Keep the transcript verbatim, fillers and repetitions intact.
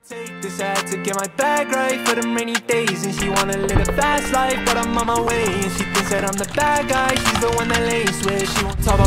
Take this ad to get my bag right for them rainy days. And she wanna live a fast life, but I'm on my way. And she thinks that I'm the bad guy, she's the one that lays with. She won't talk about